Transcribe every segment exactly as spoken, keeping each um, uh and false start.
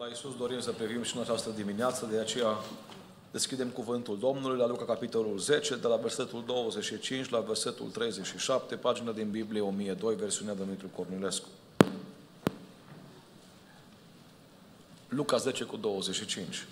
La Iisus dorim să privim și în această dimineață, de aceea deschidem cuvântul Domnului la Luca, capitolul zece, de la versetul douăzeci și cinci la versetul treizeci și șapte, pagina din Biblie o mie doi, versiunea de Dumitru Cornilescu. Luca zece cu douăzeci și cinci.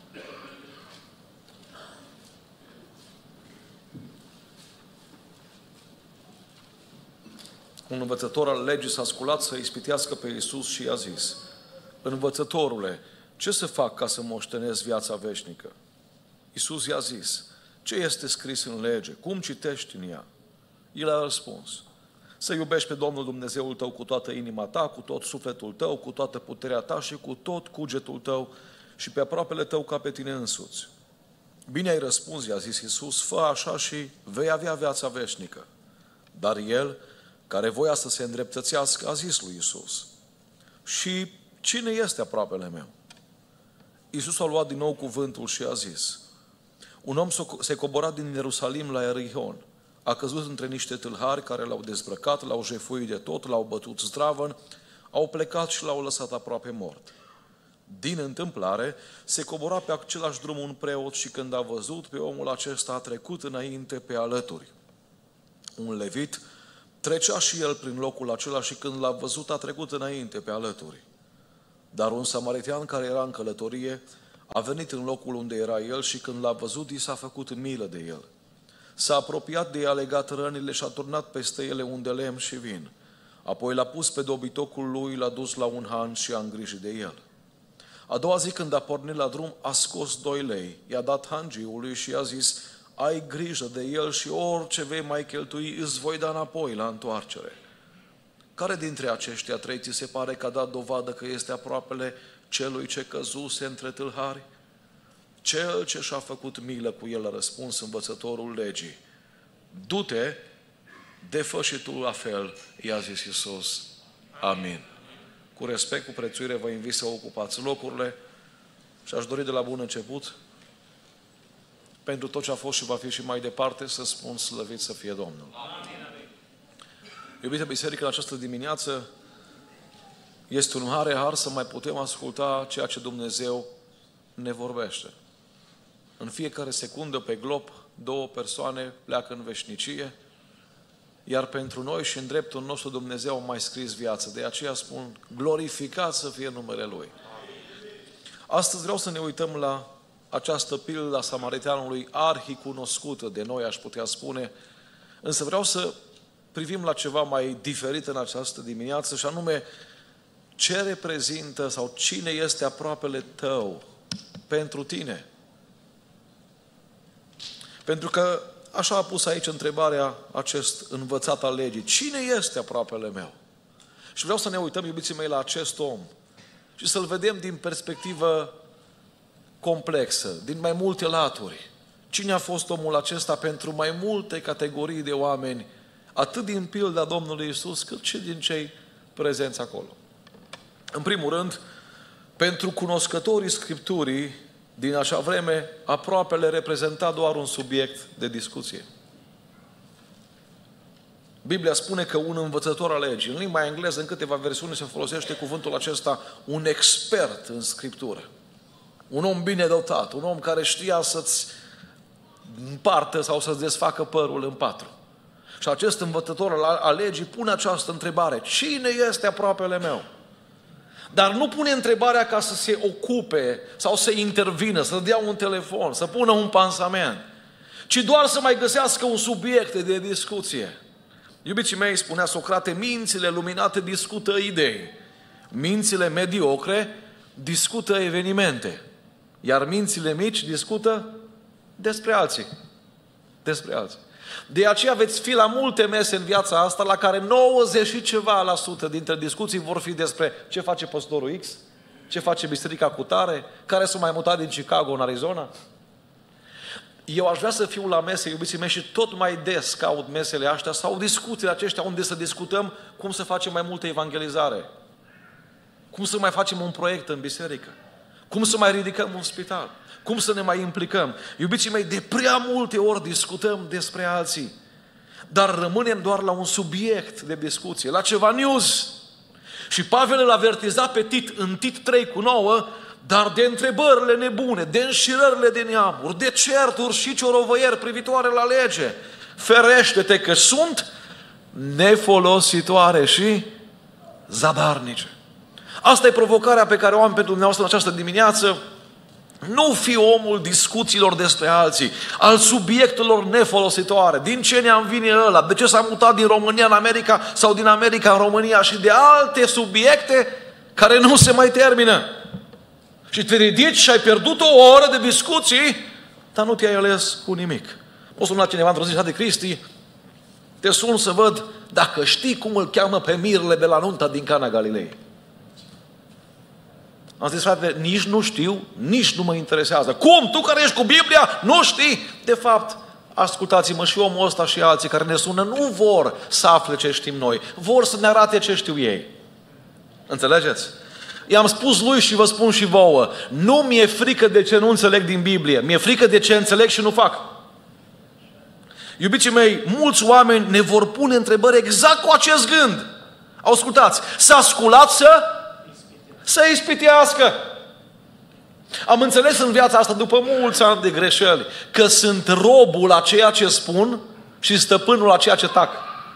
Un învățător al legii s-a sculat să ispitească pe Iisus și i-a zis: Învățătorule, ce să fac ca să moștenesc viața veșnică? Iisus i-a zis: ce este scris în lege? Cum citești în ea? El a răspuns: să iubești pe Domnul Dumnezeul tău cu toată inima ta, cu tot sufletul tău, cu toată puterea ta și cu tot cugetul tău și pe aproapele tău ca pe tine însuți. Bine ai răspuns, i-a zis Iisus, fă așa și vei avea viața veșnică. Dar el, care voia să se îndreptățească, a zis lui Iisus: și cine este aproapele meu? Iisus a luat din nou cuvântul și a zis: un om se cobora din Ierusalim la Ierihon. A căzut între niște tâlhari care l-au dezbrăcat, l-au jefuit de tot, l-au bătut zdravăn, au plecat și l-au lăsat aproape mort. Din întâmplare, se cobora pe același drum un preot și când a văzut pe omul acesta, a trecut înainte pe alături. Un levit trecea și el prin locul acela și când l-a văzut, a trecut înainte pe alături. Dar un samaritean care era în călătorie a venit în locul unde era el și când l-a văzut, i s-a făcut milă de el. S-a apropiat de el, a legat rănile și a turnat peste ele un de lemn și vin. Apoi l-a pus pe dobitocul lui, l-a dus la un han și a îngrijit de el. A doua zi, când a pornit la drum, a scos doi lei, i-a dat hangiului și i-a zis: ai grijă de el și orice vei mai cheltui îți voi da înapoi la întoarcere. Care dintre aceștia trei ți se pare că a dat dovadă că este aproapele celui ce căzuse între tâlhari? Cel ce și-a făcut milă cu el, a răspuns învățătorul legii. Du-te, de-fă și tu la fel, i-a zis Iisus. Amin. Cu respect, cu prețuire, vă invit să ocupați locurile și aș dori de la bun început, pentru tot ce a fost și va fi și mai departe, să spun slăvit să fie Domnul. Amin. Iubite biserică, în această dimineață este un mare har să mai putem asculta ceea ce Dumnezeu ne vorbește. În fiecare secundă pe glob, două persoane pleacă în veșnicie, iar pentru noi și în dreptul nostru Dumnezeu a mai scris viață. De aceea spun, glorificat să fie numele Lui. Astăzi vreau să ne uităm la această pildă a samariteanului arhicunoscută de noi, aș putea spune, însă vreau să privim la ceva mai diferit în această dimineață și anume ce reprezintă sau cine este aproapele tău pentru tine. Pentru că așa a pus aici întrebarea acest învățat al legii. Cine este aproapele meu? Și vreau să ne uităm, iubiții mei, la acest om și să-l vedem din perspectivă complexă, din mai multe laturi. Cine a fost omul acesta pentru mai multe categorii de oameni, atât din pilda Domnului Iisus, cât și din cei prezenți acolo. În primul rând, pentru cunoscătorii Scripturii din acea vreme, aproapele reprezenta doar un subiect de discuție. Biblia spune că un învățător al legii, în limba engleză, în câteva versiuni se folosește cuvântul acesta, un expert în Scriptură. Un om bine dotat, un om care știa să-ți împartă sau să-ți desfacă părul în patru. Și acest învățător al legii pune această întrebare: cine este aproapele meu? Dar nu pune întrebarea ca să se ocupe sau să intervină, să dea un telefon, să pună un pansament, ci doar să mai găsească un subiect de discuție. Iubiții mei, spunea Socrate, mințile luminate discută idei, mințile mediocre discută evenimente, iar mințile mici discută despre alții. Despre alții. De aceea veți fi la multe mese în viața asta la care nouăzeci și ceva la sută dintre discuții vor fi despre ce face păstorul X, ce face biserica cutare, care s-a mai mutat din Chicago în Arizona. Eu aș vrea să fiu la mese, iubiții mei, și tot mai des caut mesele astea sau discuțiile aceștia unde să discutăm cum să facem mai multă evangelizare, cum să mai facem un proiect în biserică, cum să mai ridicăm un spital, cum să ne mai implicăm. Iubiții mei, de prea multe ori discutăm despre alții, dar rămânem doar la un subiect de discuție, la ceva news. Și Pavel îl avertiza pe Tit în Tit trei cu nouă, dar de întrebările nebune, de înșirările de neamuri, de certuri și ciorovăieri privitoare la lege, ferește-te că sunt nefolositoare și zadarnice. Asta e provocarea pe care o am pentru dumneavoastră în această dimineață. Nu fi omul discuțiilor despre alții, al subiectelor nefolositoare. Din ce ne-am vine ăla? De ce s-a mutat din România în America sau din America în România? Și de alte subiecte care nu se mai termină. Și te ridici și ai pierdut o oră de discuții, dar nu te-ai ales cu nimic. O să-mi la cineva într-o zi, de Cristi, te sun să văd dacă știi cum îl cheamă pe Mirle de la nunta din Cana Galilei. Am zis, frate, nici nu știu, nici nu mă interesează. Cum? Tu care ești cu Biblia, nu știi? De fapt, ascultați-mă, și omul ăsta și alții care ne sună nu vor să afle ce știm noi, vor să ne arate ce știu ei. Înțelegeți? I-am spus lui și vă spun și vouă, nu mi-e frică de ce nu înțeleg din Biblie, mi-e frică de ce înțeleg și nu fac. Iubiții mei, mulți oameni ne vor pune întrebări exact cu acest gând. Ascultați, s-a sculat să... să ispitească. Am înțeles în viața asta, după mulți ani de greșeli, că sunt robul a ceea ce spun și stăpânul a ceea ce tac.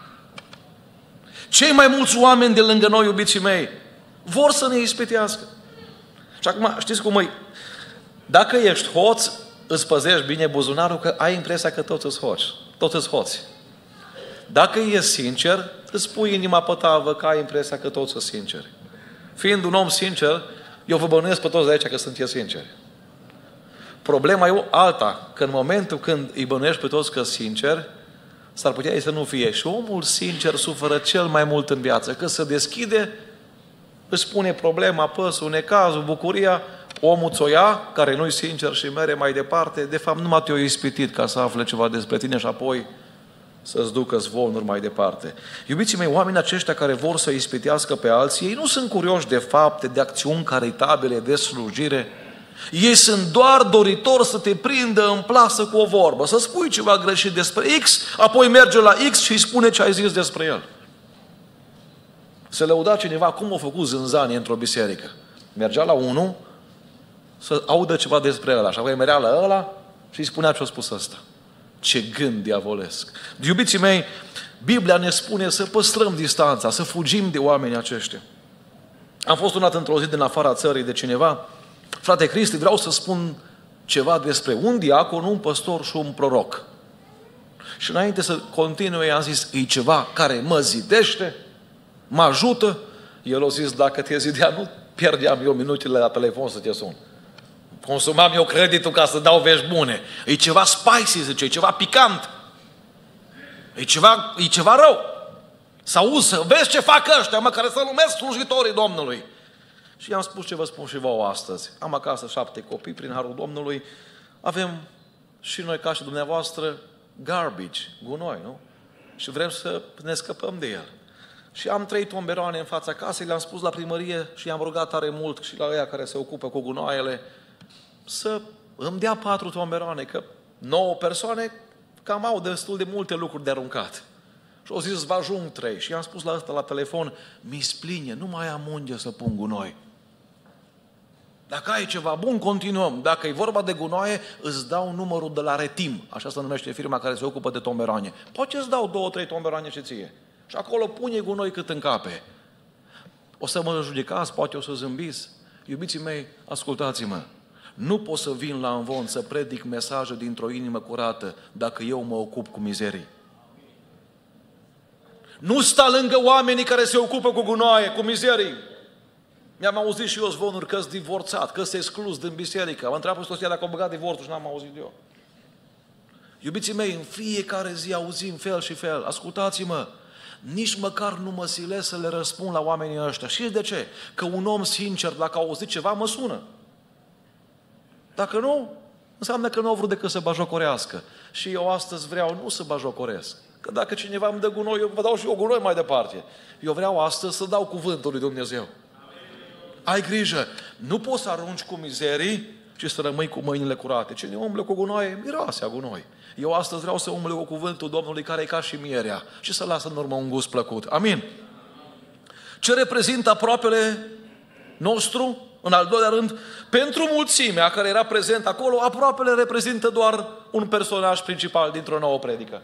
Cei mai mulți oameni de lângă noi, iubiții mei, vor să ne ispitească. Și acum, știți cum e? Dacă ești hoț, îți păzești bine buzunarul, că ai impresia că toți îți hoți. Toți îți hoți. Dacă ești sincer, îți pui inima pe tavă, că ai impresia că toți sunt sinceri. Fiind un om sincer, eu vă bănuiesc pe toți de aici că sunteți sinceri. Problema e alta, că în momentul când îi bănuiești pe toți că sunt sinceri, s-ar putea ei să nu fie. Și omul sincer suferă cel mai mult în viață. Că se deschide, își spune problema, păsul, necazul, bucuria, omul ți-o ia, care nu-i sincer și mere mai departe, de fapt numai te-o ispitit ca să afle ceva despre tine și apoi să-ți ducă zvonuri mai departe. Iubiții mei, oamenii aceștia care vor să ispitească pe alții, ei nu sunt curioși de fapte, de acțiuni caritabile, de slujire. Ei sunt doar doritori să te prindă în plasă cu o vorbă, să spui ceva greșit despre X, apoi merge la X și îi spune ce ai zis despre el. Se lăuda cineva cum a făcut zânzanie într-o biserică. Mergea la unul să audă ceva despre ăla și apoi merea la ăla și îi spunea ce a spus ăsta. Ce gând diavolesc! Iubiții mei, Biblia ne spune să păstrăm distanța, să fugim de oamenii aceștia. Am fost sunat într-o zi din afara țării de cineva, frate Cristi, vreau să spun ceva despre un diacon, un păstor și un proroc. Și înainte să continue, i-am zis, e ceva care mă zidește, mă ajută. El a zis, dacă te zidea, nu pierdeam eu minutele la telefon să te sun. Consumam eu creditul ca să dau vești bune. E ceva spicy, zice, e ceva picant. E ceva, e ceva rău. Să auzi, să vezi ce fac ăștia, mă, care să numesc slujitorii Domnului. Și i-am spus ce vă spun și vouă astăzi. Am acasă șapte copii, prin harul Domnului. Avem și noi, ca și dumneavoastră, garbage, gunoi, nu? Și vrem să ne scăpăm de el. Și am trei tomberoane în fața casei, le-am spus la primărie și i-am rugat tare mult și la ăia care se ocupă cu gunoaiele să îmi dea patru tomberoane, că nouă persoane cam au destul de multe lucruri de aruncat. Și au zis, vă ajung trei. Și i-am spus la ăsta la telefon, mi spline, nu mai am unde să pun gunoi. Dacă ai ceva bun, continuăm. Dacă e vorba de gunoaie, îți dau numărul de la Retim, așa se numește firma care se ocupă de tomberoane. Poate îți dau două, trei tomberoane și ție. Și acolo pune gunoi cât încape. O să mă judecați, poate o să zâmbiți. Iubiții mei, ascultați-mă. Nu pot să vin la învon să predic mesaje dintr-o inimă curată dacă eu mă ocup cu mizerii. Nu sta lângă oamenii care se ocupă cu gunoaie, cu mizerii. Mi-am auzit și eu zvonuri că-s divorțat, că s-a exclus din biserică. Am întrebat pe soția dacă a băgat divorțul și n-am auzit eu. Iubiții mei, în fiecare zi auzim fel și fel. Ascultați-mă, nici măcar nu mă silesc să le răspund la oamenii ăștia. Știți de ce? Că un om sincer, dacă a auzit ceva, mă sună. Dacă nu, înseamnă că nu au vrut decât să bajocorească. Și eu astăzi vreau nu să bajocoresc. Că dacă cineva îmi dă gunoi, eu vă dau și eu gunoi mai departe. Eu vreau astăzi să dau cuvântul lui Dumnezeu. Amin. Ai grijă. Nu poți să arunci cu mizerii și să rămâi cu mâinile curate. Cine umble cu gunoaie, miroase a gunoi. Eu astăzi vreau să umble cu cuvântul Domnului care e ca și mierea și să lasă în urmă un gust plăcut. Amin. Ce reprezintă aproapele nostru? În al doilea rând, pentru mulțimea care era prezent acolo, aproapele reprezintă doar un personaj principal dintr-o nouă predică.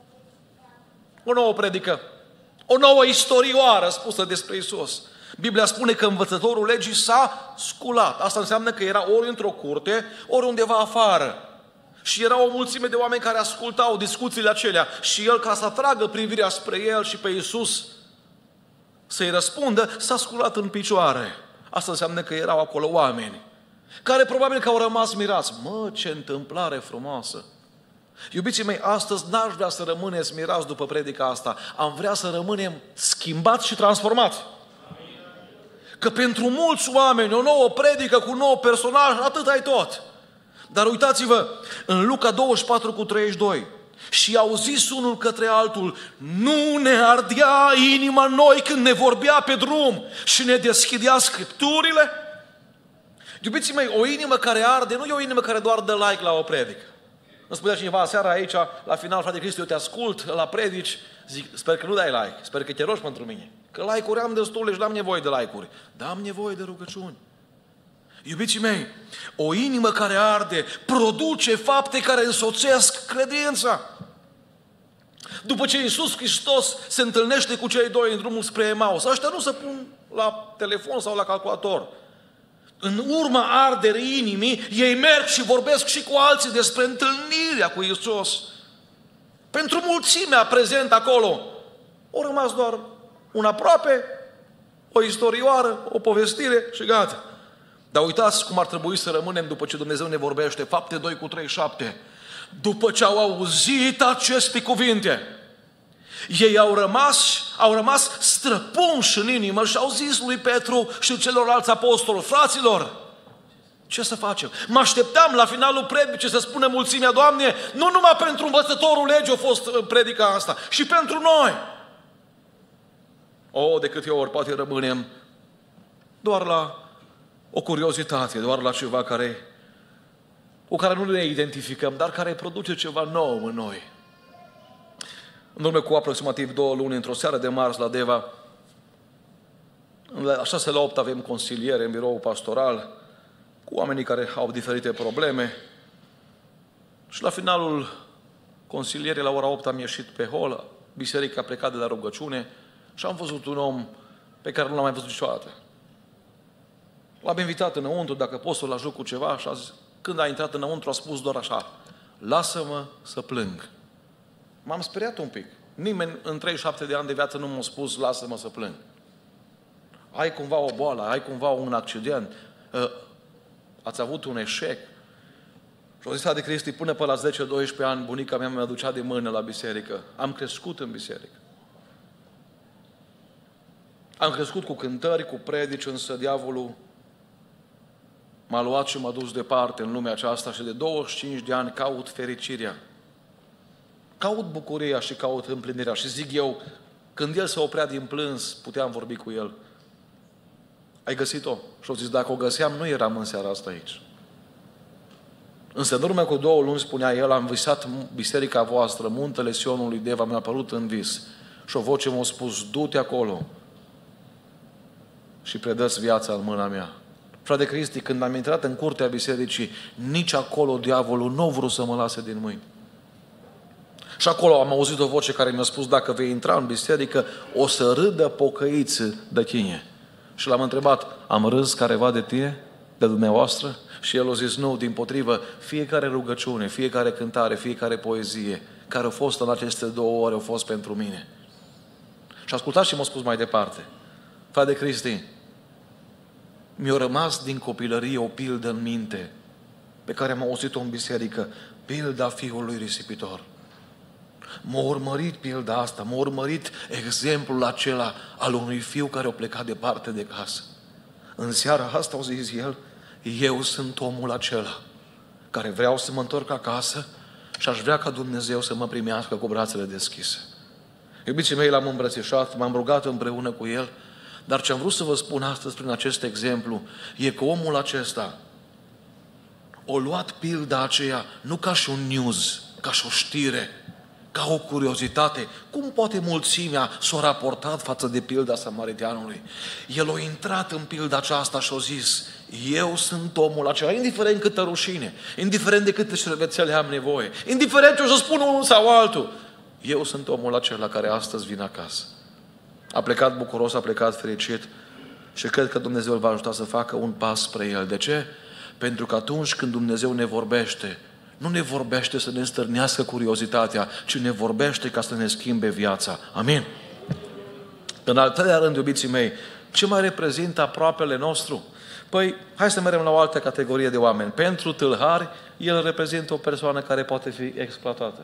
O nouă predică. O nouă istorioară spusă despre Iisus. Biblia spune că învățătorul legii s-a sculat. Asta înseamnă că era ori într-o curte, ori undeva afară. Și era o mulțime de oameni care ascultau discuțiile acelea. Și el, ca să atragă privirea spre el și pe Iisus să-i răspundă, s-a sculat în picioare. Asta înseamnă că erau acolo oameni care probabil că au rămas mirați. Mă, ce întâmplare frumoasă! Iubiții mei, astăzi n-aș vrea să rămâneți mirați după predica asta. Am vrea să rămânem schimbați și transformați. Că pentru mulți oameni o nouă predică cu un nou personaj, atât ai tot. Dar uitați-vă, în Luca douăzeci și patru cu treizeci și doi, și au zis unul către altul, nu ne ardea inima noi când ne vorbea pe drum și ne deschidea Scripturile? Iubiții mei, o inimă care arde nu e o inimă care doar dă like la o predică. Îmi spunea cineva seara aici, la final, frate Cristi, eu te ascult la predici, zic, sper că nu dai like, sper că te rogi pentru mine. Că like-uri am destule și n-am nevoie de like-uri, dar am nevoie de rugăciuni. Iubiții mei, o inimă care arde produce fapte care însoțesc credința. După ce Iisus Hristos se întâlnește cu cei doi în drumul spre Emaus, ăștia nu se pun la telefon sau la calculator. În urma arderii inimii, ei merg și vorbesc și cu alții despre întâlnirea cu Iisus. Pentru mulțimea prezent acolo, au rămas doar un aproape, o istorioară, o povestire și gata. Dar uitați cum ar trebui să rămânem după ce Dumnezeu ne vorbește. Fapte doi cu treizeci și șapte. După ce au auzit aceste cuvinte, ei au rămas, au rămas străpunși în inimă și au zis lui Petru și celorlalți apostoli, fraților, ce să facem? Mă așteptam la finalul predicii să spună mulțimea, Doamne, nu numai pentru învățătorul legii a fost predica asta, și pentru noi. O, de câte ori poate rămânem doar la o curiozitate, doar la ceva care, cu care nu ne identificăm, dar care produce ceva nou în noi. În urmă cu aproximativ două luni, într-o seară de marți la Deva, la șase la opt avem consiliere în birou pastoral cu oamenii care au diferite probleme și la finalul consilierii, la ora opt, am ieșit pe hol, biserica a plecat de la rugăciune și am văzut un om pe care nu l-am mai văzut niciodată. L-am invitat înăuntru, dacă pot să-l ajut cu ceva, și azi, când a intrat înăuntru a spus doar așa, lasă-mă să plâng. M-am speriat un pic. Nimeni în treizeci și șapte de ani de viață nu m-a spus, lasă-mă să plâng. Ai cumva o boală, ai cumva un accident, ați avut un eșec. Și o zis, frate Cristi, până pe la zece doisprezece ani, bunica mea mi-a ducea de mână la biserică. Am crescut în biserică. Am crescut cu cântări, cu predici, însă diavolul m-a luat și m-a dus departe în lumea aceasta și de douăzeci și cinci de ani caut fericirea. Caut bucuria și caut împlinirea. Și zic eu, când el se oprea din plâns, puteam vorbi cu el. Ai găsit-o? Și-o zis, dacă o găseam, nu eram în seara asta aici. Însă în urmă cu două luni, spunea el, am visat biserica voastră, muntele Sionului Deva, mi-a apărut în vis. Și o voce m-a spus, du-te acolo și predă-ți viața în mâna mea. Frate Cristi, când am intrat în curtea bisericii, nici acolo diavolul nu a vrut să mă lase din mâini. Și acolo am auzit o voce care mi-a spus, dacă vei intra în biserică, o să râdă pocăiți de tine. Și l-am întrebat, am râs careva de tine, de dumneavoastră? Și el a zis, nu, dimpotrivă, fiecare rugăciune, fiecare cântare, fiecare poezie care a fost în aceste două ore, a fost pentru mine. Și ascultați și m-a spus mai departe, frate Cristi, mi-a rămas din copilărie o pildă în minte, pe care am auzit-o în biserică, pilda fiului risipitor. M-a urmărit pilda asta, m-a urmărit exemplul acela al unui fiu care a plecat departe de casă. În seara asta, au zis el, eu sunt omul acela care vreau să mă întorc acasă și aș vrea ca Dumnezeu să mă primească cu brațele deschise. Iubiții mei, l-am îmbrățișat, m-am rugat împreună cu el, dar ce am vrut să vă spun astăzi prin acest exemplu e că omul acesta a luat pilda aceea nu ca și un news, ca și o știre, ca o curiozitate. Cum poate mulțimea s-a raportat față de pilda samariteanului? El a intrat în pilda aceasta și a zis, eu sunt omul acela, indiferent câtă rușine, indiferent de câte șervețele am nevoie, indiferent ce o să spun unul sau altul, eu sunt omul acela care astăzi vine acasă. A plecat bucuros, a plecat fericit și cred că Dumnezeu îl va ajuta să facă un pas spre el. De ce? Pentru că atunci când Dumnezeu ne vorbește, nu ne vorbește să ne stârnească curiozitatea, ci ne vorbește ca să ne schimbe viața. Amin? În al treilea rând, iubiții mei, ce mai reprezintă aproapele nostru? Păi, hai să mergem la o altă categorie de oameni. Pentru tâlhari, el reprezintă o persoană care poate fi exploatată.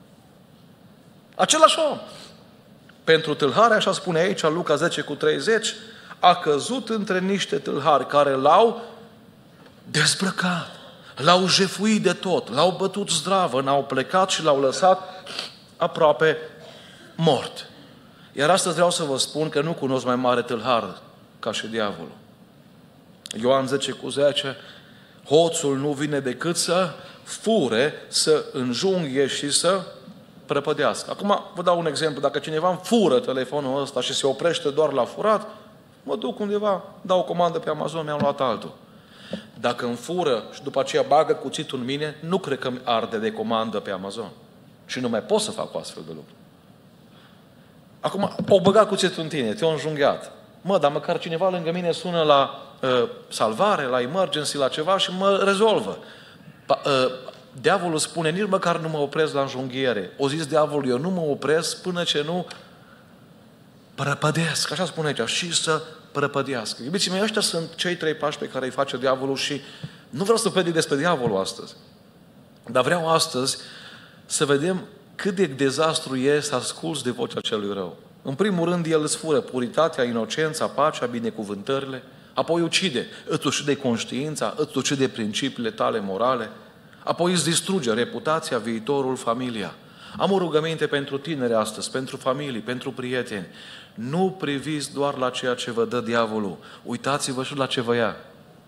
Același om. Pentru tâlhari, așa spune aici, Luca zece cu treizeci, a căzut între niște tâlhari care l-au dezbrăcat, l-au jefuit de tot, l-au bătut zdravă, n-au plecat și l-au lăsat aproape mort. Iar astăzi vreau să vă spun că nu cunosc mai mare tâlhar ca și diavolul. Ioan zece cu zece, hoțul nu vine decât să fure, să înjunghe și să prăpădească. Acum vă dau un exemplu. Dacă cineva îmi fură telefonul ăsta și se oprește doar la furat, mă duc undeva, dau o comandă pe Amazon, mi-am luat altul. Dacă îmi fură și după aceea bagă cuțitul în mine, nu cred că mi arde de comandă pe Amazon. Și nu mai pot să fac o astfel de lucru. Acum, o băga cuțitul în tine, te-o înjunghiat. Mă, dar măcar cineva lângă mine sună la uh, salvare, la emergency, la ceva și mă rezolvă. Pa, uh, diavolul spune, nici măcar nu mă opresc la înjunghiere. O zis diavolul, eu nu mă opresc până ce nu prăpădesc. Așa spune aici, și să prăpădească. Iubiții mei, ăștia sunt cei trei pași pe care îi face diavolul și nu vreau să predic despre diavolul astăzi. Dar vreau astăzi să vedem cât de dezastru e să asculți de vocea celui rău. În primul rând, el îți fură puritatea, inocența, pacea, binecuvântările, apoi ucide, îți ucide conștiința, îți ucide principiile tale morale, apoi îți distruge reputația, viitorul, familia. Am o rugăminte pentru tineri astăzi, pentru familii, pentru prieteni. Nu priviți doar la ceea ce vă dă diavolul. Uitați-vă și la ce vă ia.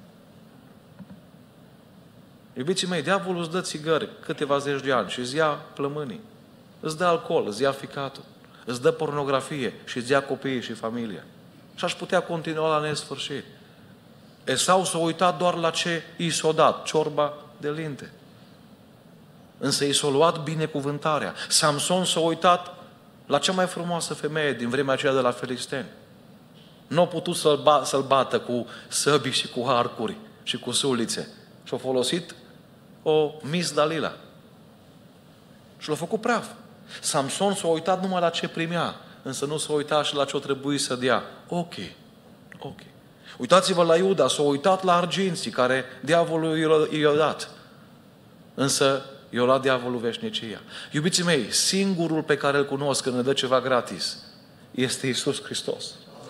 Iubiții mei, diavolul îți dă țigări câteva zeci de ani și îți ia plămânii. Îți dă alcool, îți ia ficatul. Îți dă pornografie și îți ia copiii și familia. Și aș putea continua la nesfârșit. Esau s-a uitat doar la ce i s-a dat, ciorba de linte. Însă i s-a luat binecuvântarea. Samson s-a uitat la cea mai frumoasă femeie din vremea aceea de la Filisteni. Nu a putut să-l, ba- să-l bată cu săbii și cu arcuri și cu sulițe. Și a folosit o Miss Dalila. Și l-a făcut praf. Samson s-a uitat numai la ce primea, însă nu s-a uitat și la ce o trebuie să dea. Ok. Ok. Uitați-vă la Iuda, s-a uitat la arginții care diavolul i-a dat. Însă i-a luat diavolul veșnicia. Iubiții mei, singurul pe care îl cunosc când ne dă ceva gratis este Iisus Hristos.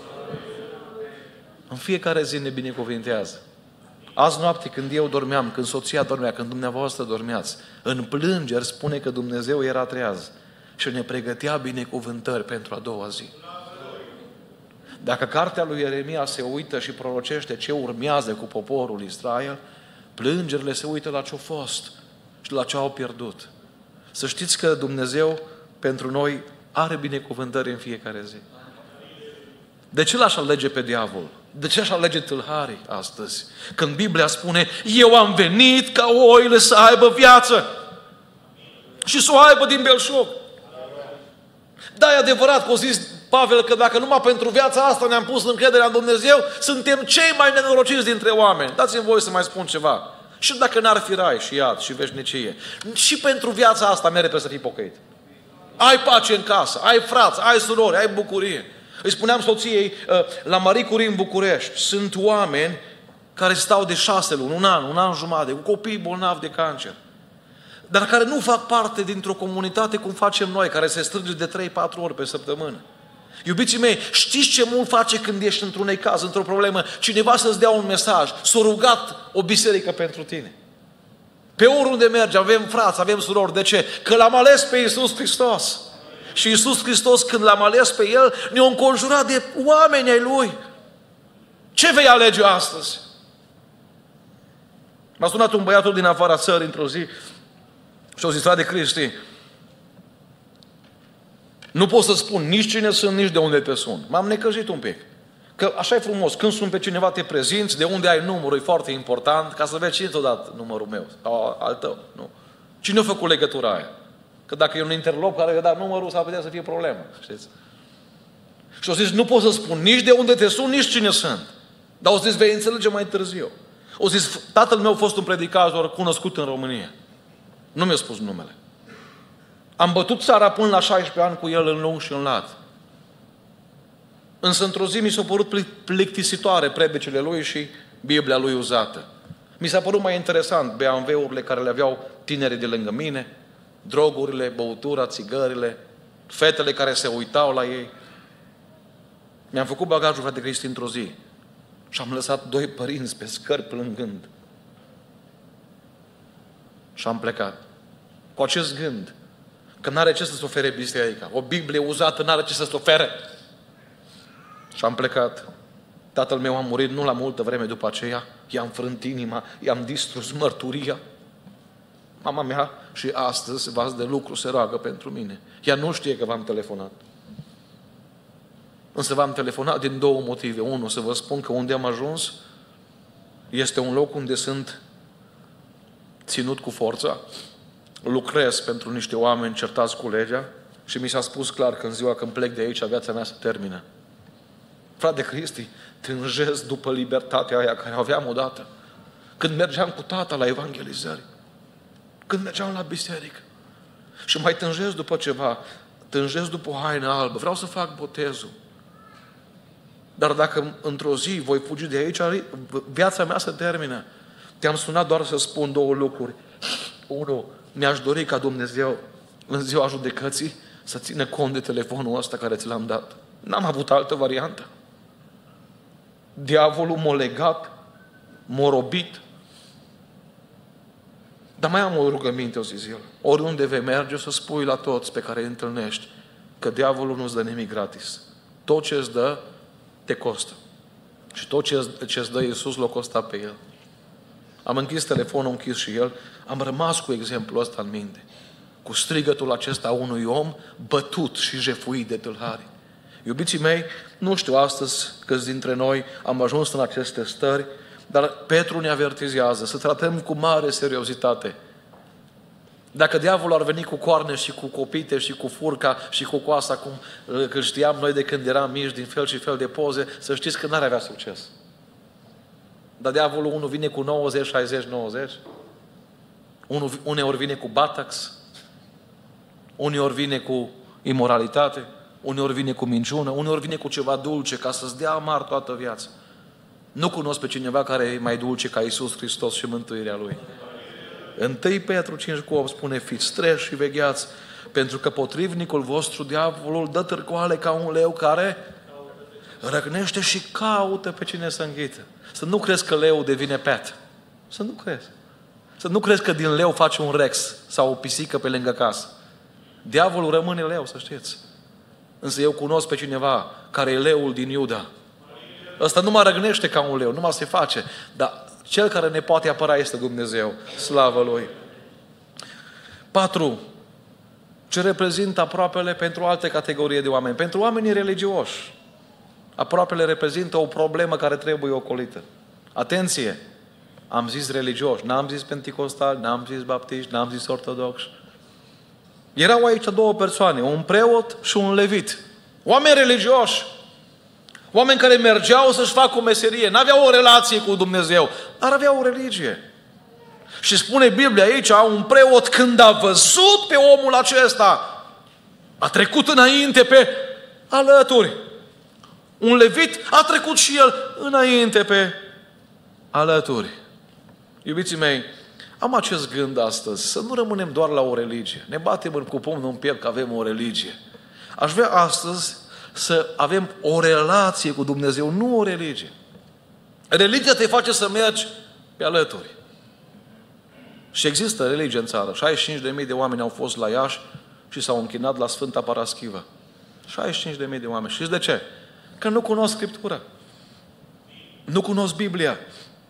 În fiecare zi ne binecuvintează. Azi noapte când eu dormeam, când soția dormea, când dumneavoastră dormeați, în plângeri spune că Dumnezeu era treaz și ne pregătea binecuvântări pentru a doua zi. Dacă cartea lui Ieremia se uită și prorocește ce urmează cu poporul Israel, plângerile se uită la ce-a fost și la ce au pierdut. Să știți că Dumnezeu pentru noi are binecuvântări în fiecare zi. De ce l-aș alege pe diavol? De ce aș alege tâlharii astăzi? Când Biblia spune, eu am venit ca oile să aibă viață și să o aibă din belșug. Da, e adevărat că a zis Pavel că dacă numai pentru viața asta ne-am pus încrederea în Dumnezeu, suntem cei mai nenorociți dintre oameni. Dați-mi voie să mai spun ceva. Și dacă n-ar fi rai și iad și veșnicie, și pentru viața asta merită să fii pocăit. Ai pace în casă, ai frați, ai surori, ai bucurie. Îi spuneam soției, la Marie Curie în București, sunt oameni care stau de șase luni, un an, un an jumătate, cu copii bolnavi de cancer, dar care nu fac parte dintr-o comunitate cum facem noi, care se strânge de trei patru ori pe săptămână. Iubiții mei, știți ce mult face când ești într-un caz, într-o problemă, cineva să-ți dea un mesaj, s-a rugat o biserică pentru tine. Pe oriunde mergi, avem frați, avem surori. De ce? Că l-am ales pe Iisus Hristos. Și Iisus Hristos, când l-am ales pe El, ne-a înconjurat de oameni ai Lui. Ce vei alege astăzi? M-a sunat un băiatul din afara țării într-o zi și a zis, frate Cristi, Nu pot să spun nici cine sunt, nici de unde te sun. M-am necăjit un pic. Că așa e frumos, când sun pe cineva te prezinți, de unde ai numărul, e foarte important, ca să vezi cine ți-a dat numărul meu, sau al tău. Nu. Cine a făcut legătura aia? Că dacă e un interlop care a dat numărul, s-ar putea să fie problemă. Știți? Și au zis, nu pot să spun nici de unde te sun, nici cine sunt. Dar au zis, vei înțelege mai târziu. Au zis, tatăl meu a fost un predicator cunoscut în România. Nu mi-a spus numele. Am bătut țara până la șaisprezece ani cu el în lung și în lat. Însă într-o zi mi s-au părut plictisitoare predicile lui și Biblia lui uzată. Mi s-a părut mai interesant B M W-urile care le aveau tinerii de lângă mine, drogurile, băutura, țigările, fetele care se uitau la ei. Mi-am făcut bagajul, frate Cristi, într-o zi și am lăsat doi părinți pe scări plângând. Și am plecat. Cu acest gând, că n-are ce să-ți ofere biserica. O Biblie uzată n-are ce să-ți ofere. Și am plecat. Tatăl meu a murit nu la multă vreme după aceea. I-am frânt inima, i-am distrus mărturia. Mama mea și astăzi, vas de lucru, se roagă pentru mine. Ea nu știe că v-am telefonat. Însă v-am telefonat din două motive. Unu, să vă spun că unde am ajuns este un loc unde sunt ținut cu forța. Lucrez pentru niște oameni certați cu legea și mi s-a spus clar că în ziua când plec de aici, viața mea se termină. Frate Cristi, tânjesc după libertatea aia care o aveam odată. Când mergeam cu tata la evangelizări. Când mergeam la biserică. Și mai tânjesc după ceva. Tânjesc după o haină albă. Vreau să fac botezul. Dar dacă într-o zi voi fugi de aici, viața mea se termină. Te-am sunat doar să spun două lucruri. Unu, mi-aș dori ca Dumnezeu în ziua judecății să țină cont de telefonul ăsta care ți l-am dat. N-am avut altă variantă. Diavolul m-a legat, m-a robit. Dar mai am o rugăminte, o zis el. Oriunde vei merge, să spui la toți pe care îi întâlnești că diavolul nu-ți dă nimic gratis. Tot ce îți dă, te costă. Și tot ce îți dă Iisus l-a costat pe el. Am închis telefonul, închis și el. Am rămas cu exemplul ăsta în minte. Cu strigătul acesta unui om bătut și jefuit de tâlhari. Iubiții mei, nu știu astăzi câți dintre noi am ajuns în aceste stări, dar Petru ne avertizează să tratăm cu mare seriozitate. Dacă diavolul ar veni cu coarne și cu copite și cu furca și cu coasa, cum că știam noi de când eram mici, din fel și fel de poze, să știți că n-ar avea succes. Dar diavolul unul vine cu nouăzeci, șaizeci, nouăzeci, unul, uneori vine cu batax, uneori vine cu imoralitate, uneori vine cu minciună, uneori vine cu ceva dulce ca să-ți dea amar toată viața. Nu cunosc pe cineva care e mai dulce ca Iisus Hristos și mântuirea Lui. întâi Petru cinci cu opt spune, fiți treji și vegheați, pentru că potrivnicul vostru, diavolul, dă târcoale ca un leu care răcnește și caută pe cine să înghită. Să nu crezi că leul devine pet. Să nu crezi. Să nu crezi că din leu face un rex sau o pisică pe lângă casă. Diavolul rămâne leu, să știți. Însă eu cunosc pe cineva care e leul din Iuda. Ăsta nu mă răgnește ca un leu, nu mă se face. Dar cel care ne poate apăra este Dumnezeu. Slavă Lui. Patru. Ce reprezintă aproapele pentru alte categorii de oameni? Pentru oamenii religioși. Aproapele reprezintă o problemă care trebuie ocolită. Atenție! Am zis religioși, n-am zis penticostali, n-am zis baptiști, n-am zis ortodoxi. Erau aici două persoane, un preot și un levit. Oameni religioși. Oameni care mergeau să-și facă o meserie. N-aveau o relație cu Dumnezeu, dar aveau o religie. Și spune Biblia aici, un preot când a văzut pe omul acesta, a trecut înainte pe alături. Un levit a trecut și el înainte pe alături. Iubiții mei, am acest gând astăzi, să nu rămânem doar la o religie. Ne batem cu pumnul în piept că avem o religie. Aș vrea astăzi să avem o relație cu Dumnezeu, nu o religie. Religia te face să mergi pe alături. Și există religie în țară. șaizeci și cinci de mii de oameni au fost la Iași și s-au închinat la Sfânta Paraschivă. șaizeci și cinci de mii de oameni. Știți de ce? Că nu cunosc Scriptura. Nu cunosc Biblia.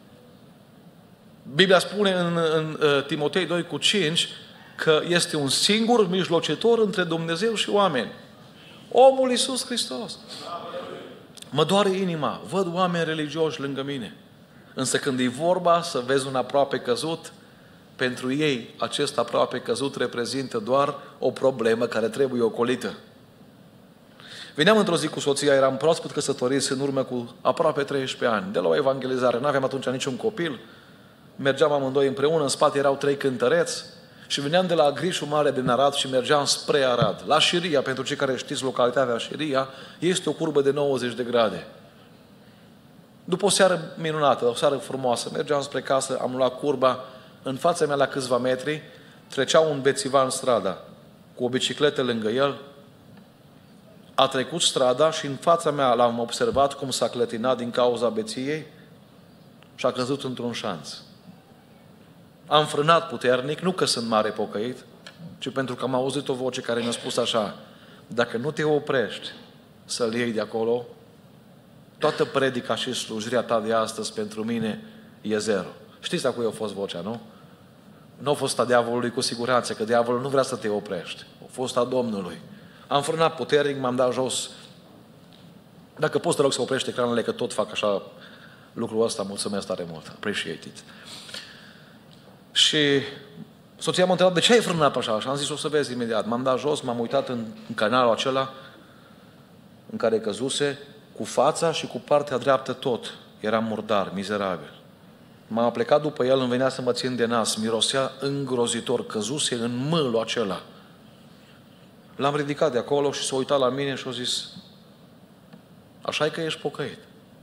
Biblia spune în, în, în Timotei doi cu cinci că este un singur mijlocitor între Dumnezeu și oameni. Omul Iisus Hristos. Mă doare inima. Văd oameni religioși lângă mine. Însă când e vorba să vezi un aproape căzut, pentru ei acest aproape căzut reprezintă doar o problemă care trebuie ocolită. Veneam într-o zi cu soția, eram proaspăt căsătoriți în urmă cu aproape treisprezece ani, de la o evangelizare. Nu aveam atunci niciun copil. Mergeam amândoi împreună, în spate erau trei cântăreți și veneam de la Grișul Mare din Arad și mergeam spre Arad. La Șiria, pentru cei care știți localitatea Șiria, este o curbă de nouăzeci de grade. După o seară minunată, o seară frumoasă, mergeam spre casă, am luat curba, în fața mea la câțiva metri trecea un bețivan strada, cu o bicicletă lângă el. A trecut strada și în fața mea l-am observat cum s-a clătinat din cauza beției și a căzut într-un șanț. Am frânat puternic, nu că sunt mare pocăit, ci pentru că am auzit o voce care mi-a spus așa: dacă nu te oprești să-l iei de acolo, toată predica și slujirea ta de astăzi pentru mine e zero. Știți a cui a fost vocea, nu? Nu a fost a diavolului cu siguranță, că diavolul nu vrea să te oprești. A fost a Domnului. Am frânat puternic, m-am dat jos. Dacă poți, te rog să oprești ecranele, că tot fac așa lucrul ăsta. Mulțumesc tare mult. Appreciate it. Și soția m-a întrebat, de ce ai frânat așa? Și am zis, o să vezi imediat. M-am dat jos, m-am uitat în, în canalul acela în care căzuse, cu fața și cu partea dreaptă tot. Era murdar, mizerabil. M-am plecat după el, îmi venea să mă țin de nas. Mirosea îngrozitor, căzuse în mâlul acela. L-am ridicat de acolo și s-a uitat la mine și a zis, așa-i că ești pocăit.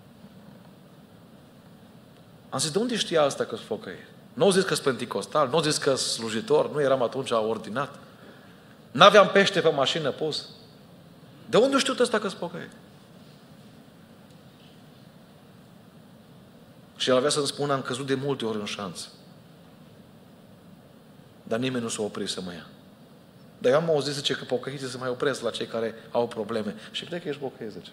Am zis, de unde știa asta că-s pocăit? Nu au zis că-s penticostal, nu au zis că-s slujitor, nu eram atunci ordinat. N-aveam pește pe mașină pus. De unde știu ăsta că-s pocăit? Și el avea să-mi spună, am căzut de multe ori în șanță. Dar nimeni nu s-a oprit să mă ia. Dar eu am auzit, zice, că pocăiții se mai opresc la cei care au probleme. Și cred că ești pocăit, zice.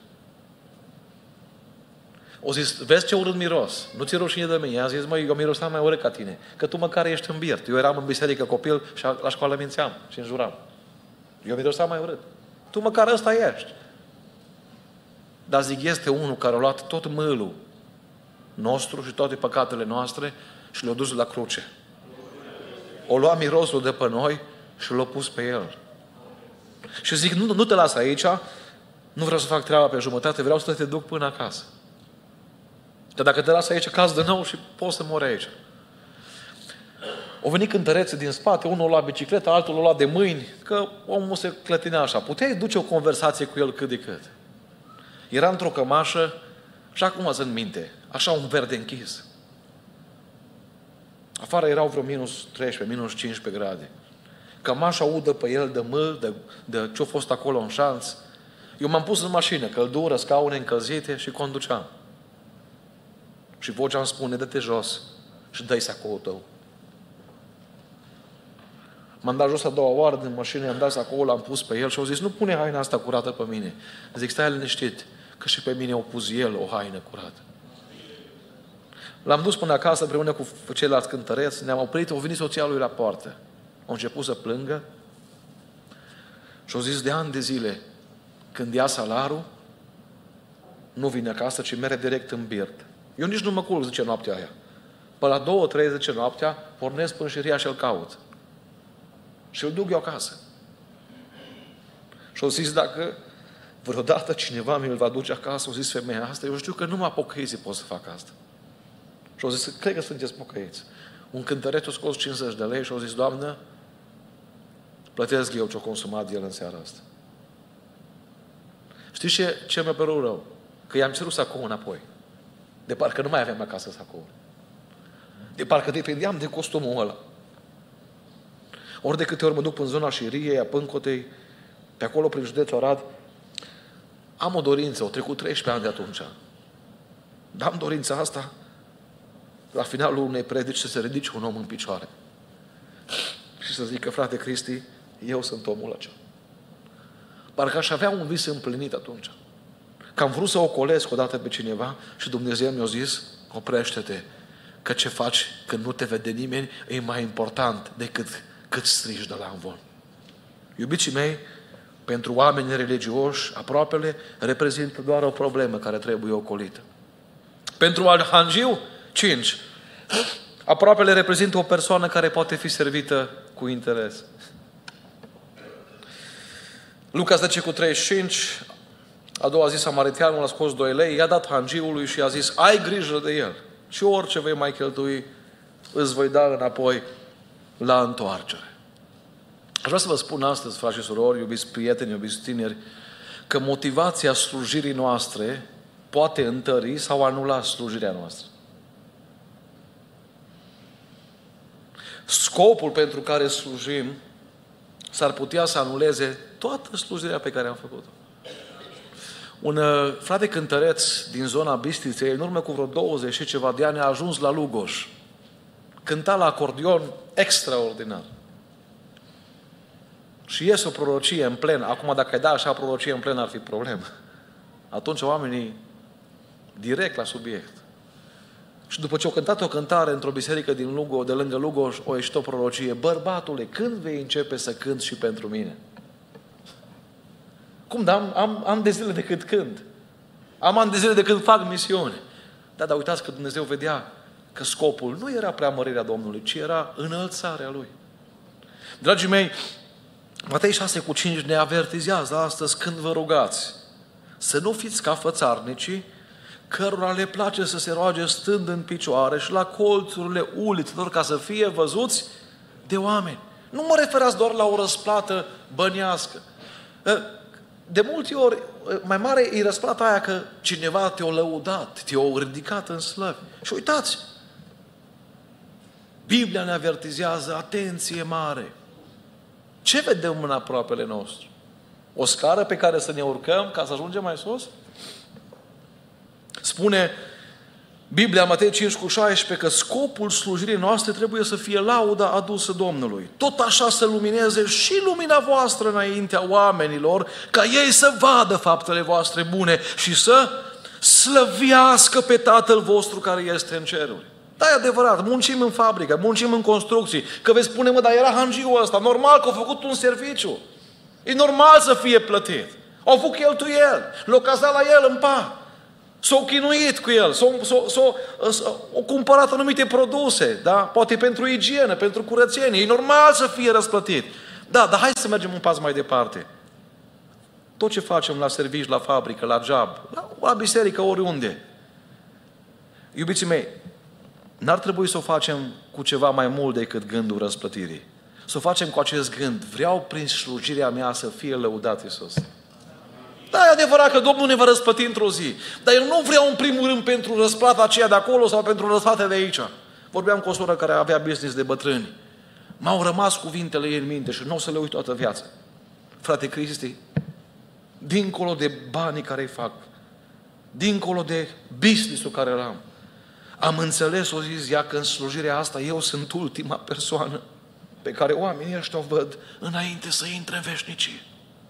O zis, vezi ce urât miros, nu ți-e rușine de mine. I-am zis, măi, eu miroseam mai urât ca tine, că tu măcar ești în birt. Eu eram în biserică copil și la școală mințeam și înjuram. Eu miroseam mai urât. Tu măcar ăsta ești. Dar zic, este unul care a luat tot mâlul nostru și toate păcatele noastre și le-a dus la cruce. O lua mirosul de pe noi și l-a pus pe el. Și zic, nu, nu te las aici, nu vreau să fac treaba pe jumătate, vreau să te duc până acasă. Că dacă te las aici, caz de nou și poți să mori aici. Au venit cântărețe din spate, unul lua bicicletă, altul o lua de mâini, că omul se clătinea așa. Puteai duce o conversație cu el cât de cât. Era într-o cămașă și acum azi în minte, așa un verde închis. Afară erau vreo minus treisprezece, minus cincisprezece grade. Cămașa udă pe el de mâl, de, de ce-a fost acolo în șanț. Eu m-am pus în mașină, căldură, scaune încălzite și conduceam. Și vocea îmi spune, dă-te jos și dă-i sacoul tău. M-am dat jos a doua oară din mașină, i-am dat sacoul, l-am pus pe el și au zis, nu pune haina asta curată pe mine. Zic, stai liniștit, că și pe mine o pus el o haină curată. L-am dus până acasă împreună cu ceilalți cântăreți, ne-am oprit, au venit soția lui la poartă. Au început să plângă și au zis, de ani de zile, când ia salarul, nu vine acasă, ci mere direct în birt. Eu nici nu mă culc, zice, noaptea aia. Pe la două, trei, zice, noaptea, pornesc până Șiria și îl caut. Și îl duc eu acasă. Și au zis, dacă vreodată cineva mi-l va duce acasă, au zis femeia asta, eu știu că numai pocăiții pot să fac asta. Și au zis, cred că sunteți pocăiți. Un cântăreț a scos cincizeci de lei și au zis, Doamnă, plătesc eu ce-o consumat el în seara asta. Știți ce, ce mi-a părut rău? Că i-am cerut sacoul înapoi. De parcă nu mai aveam acasă sacoul. De parcă depindeam de costumul ăla. Ori de câte ori mă duc în zona Șiriei, a Pâncotei, pe acolo prin județul Arad, am o dorință, au trecut treisprezece ani de atunci. Dar am dorința asta, la finalul unei predici, să se ridice un om în picioare. Și să zică, frate Cristi, eu sunt omul acela. Parcă aș avea un vis împlinit atunci. Că am vrut să ocolesc odată pe cineva și Dumnezeu mi-a zis, oprește-te, că ce faci când nu te vede nimeni e mai important decât cât strigi de la învon. Iubiții mei, Pentru oamenii religioși, aproapele reprezintă doar o problemă care trebuie ocolită. Pentru arhangiu, cinci. Aproapele reprezintă o persoană care poate fi servită cu interes. Luca zece cu treizeci și cinci, a doua zi samariteanul a scos doi lei, i-a dat hangiului și a zis, ai grijă de el și orice vei mai cheltui, îți voi da înapoi la întoarcere. Aș vrea să vă spun astăzi, frați și surori, iubiți prieteni, iubiți tineri, că motivația slujirii noastre poate întări sau anula slujirea noastră. Scopul pentru care slujim s-ar putea să anuleze toată slujirea pe care am făcut-o. Un uh, frate cântăreț din zona Bistriței, în urmă cu vreo douăzeci și ceva de ani, a ajuns la Lugoj. Cânta la acordion extraordinar. Și iese o prorocie în plen. Acum, dacă ai da așa prorocie în plen, ar fi problemă. Atunci oamenii direct la subiect. Și după ce au cântat o cântare într-o biserică din Lugo, de lângă Lugoj, o ieșit o prorocie. Bărbatule, când vei începe să cânți și pentru mine? Cum? Dar am, am, am de zile de când cânt. Am ani de zile de când fac misiune. Da, dar uitați că Dumnezeu vedea că scopul nu era preamărirea Domnului, ci era înălțarea Lui. Dragii mei, Matei șase cu cinci ne avertizează astăzi când vă rugați să nu fiți ca fățarnicii cărora le place să se roage stând în picioare și la colțurile ulițelor ca să fie văzuți de oameni. Nu mă referați doar la o răsplată bănească. De multe ori, mai mare e răsplata aia că cineva te-a lăudat, te-a ridicat în slăvi. Și uitați, Biblia ne avertizează, atenție mare. Ce vedem în aproapele nostru? O scară pe care să ne urcăm ca să ajungem mai sus? Spune Biblia, Matei cinci cu șaisprezece, că scopul slujirii noastre trebuie să fie lauda adusă Domnului. Tot așa să lumineze și lumina voastră înaintea oamenilor, ca ei să vadă faptele voastre bune și să slăvească pe Tatăl vostru care este în ceruri. Da, e adevărat, muncim în fabrică, muncim în construcții, că veți spune, mă, dar era hangiul ăsta, normal că a făcut un serviciu. E normal să fie plătit. Au făcut cheltuieli, l-au cazat la el în pat. S-au chinuit cu el, s-au, s-au, s-au, s-au cumpărat anumite produse, da? Poate pentru igienă, pentru curățenie. E normal să fie răsplătit. Da, dar hai să mergem un pas mai departe. Tot ce facem la servici, la fabrică, la job, la, la biserică, oriunde. Iubiții mei, n-ar trebui să o facem cu ceva mai mult decât gândul răsplătirii. Să o facem cu acest gând. Vreau prin slujirea mea să fie lăudat Iisus. Da, e adevărat că Domnul ne va răsplăti într-o zi. Dar eu nu vreau în primul rând pentru răsplata aceea de acolo sau pentru răsplata de aici. Vorbeam cu o soră care avea business de bătrâni. M-au rămas cuvintele ei în minte și nu o să le uit toată viața. Frate Cristi, dincolo de banii care îi fac, dincolo de business-ul care l-am, am înțeles, o zis ea, că în slujirea asta eu sunt ultima persoană pe care oamenii ăștia o văd înainte să intre în veșnicie.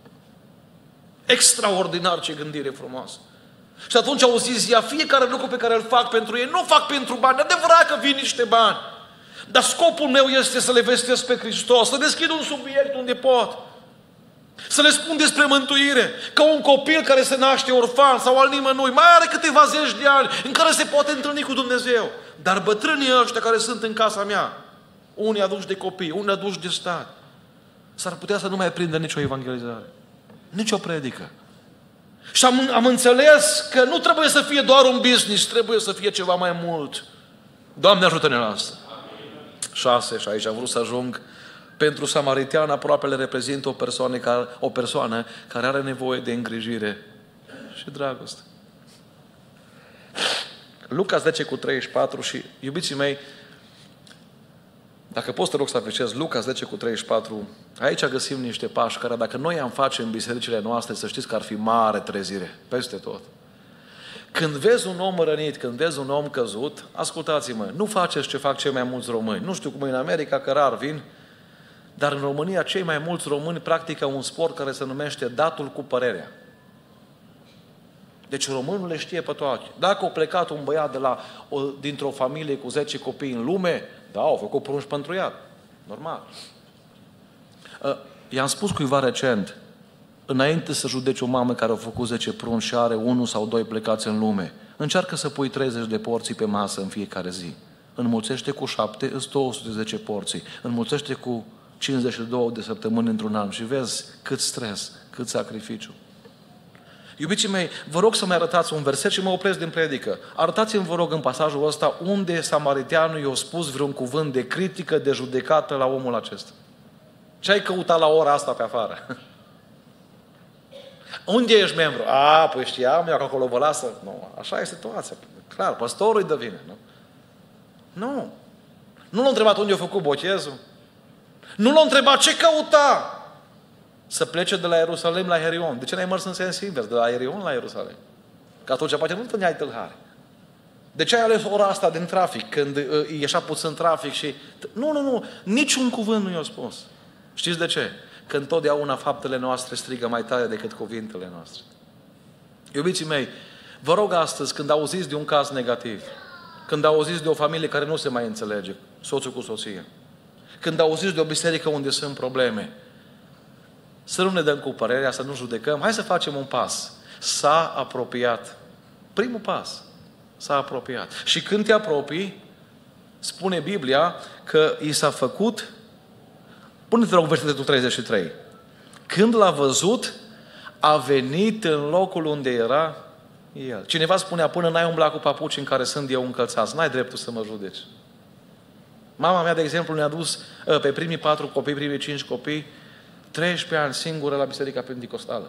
Extraordinar, ce gândire frumoasă. Și atunci au zis ea, fiecare lucru pe care îl fac pentru ei, nu fac pentru bani. Adevărat că vin niște bani. Dar scopul meu este să le vestesc pe Hristos, să deschid un subiect unde pot. Să le spun despre mântuire. Ca un copil care se naște orfan sau al nimănui, mai are câteva zeci de ani în care se poate întâlni cu Dumnezeu. Dar bătrânii ăștia care sunt în casa mea, unii aduși de copii, unii aduși de stat, s-ar putea să nu mai prindă nicio evangelizare. Nici o predică. Și am, am înțeles că nu trebuie să fie doar un business, trebuie să fie ceva mai mult. Doamne, ajută-ne la asta. Șase, și aici am vrut să ajung. Pentru samaritean, aproapele reprezintă o persoană care, o persoană care are nevoie de îngrijire și dragoste. Luca zece cu treizeci și patru și, iubiții mei, dacă poți, te rog să apreciezi Luca zece cu treizeci și patru, aici găsim niște pași care dacă noi am face în bisericile noastre, să știți că ar fi mare trezire, peste tot. Când vezi un om rănit, când vezi un om căzut, ascultați-mă, nu faceți ce fac cei mai mulți români. Nu știu cum e în America, că rar vin, dar în România cei mai mulți români practică un sport care se numește datul cu părerea. Deci românul le știe pe toate. Dacă a plecat un băiat de la, o, dintr-o familie cu zece copii în lume, da, au făcut prunci pentru iad. Normal. I-am spus cuiva recent, înainte să judeci o mamă care a făcut zece prunci și are unul sau doi plecați în lume, încearcă să pui treizeci de porții pe masă în fiecare zi. Înmulțește cu șapte, îți două sute zece porții. Înmulțește cu cincizeci și două de săptămâni într-un an și vezi cât stres, cât sacrificiu. Iubiții mei, vă rog să-mi arătați un verset și mă opresc din predică. Arătați-mi, vă rog, în pasajul ăsta unde samariteanul i-a spus vreun cuvânt de critică, de judecată la omul acesta. Ce ai căutat la ora asta pe afară? Unde ești membru? A, păi știam eu că acolo vă lasă. Nu, așa e situația. Clar, păstorul îi dă vine. Nu? Nu. Nu l-a întrebat unde a făcut botezul. Nu l-a întrebat ce căuta. Să plece de la Ierusalim la Herion. De ce n-ai mers în sens invers? De la Herion la Ierusalim. Că atunci poate nu întâlneai tâlhare. De ce ai ales ora asta din trafic? Când e așa puțin trafic și... Nu, nu, nu. Niciun cuvânt nu i-a spus. Știți de ce? Că întotdeauna faptele noastre strigă mai tare decât cuvintele noastre. Iubiții mei, vă rog astăzi, când auziți de un caz negativ, când auziți de o familie care nu se mai înțelege, soțul cu soția, când auziți de o biserică unde sunt probleme, să nu ne dăm cu părerea, să nu judecăm, hai să facem un pas. S-a apropiat. Primul pas. S-a apropiat. Și când te apropii, spune Biblia că i s-a făcut. Pune-te rog versetul treizeci și trei. Când l-a văzut, a venit în locul unde era el. Cineva spunea, până n-ai umblat cu papuci în care sunt eu încălțați, n-ai dreptul să mă judeci. Mama mea, de exemplu, ne-a dus pe primii patru copii, primii cinci copii, treisprezece ani singură la Biserica Pentecostală.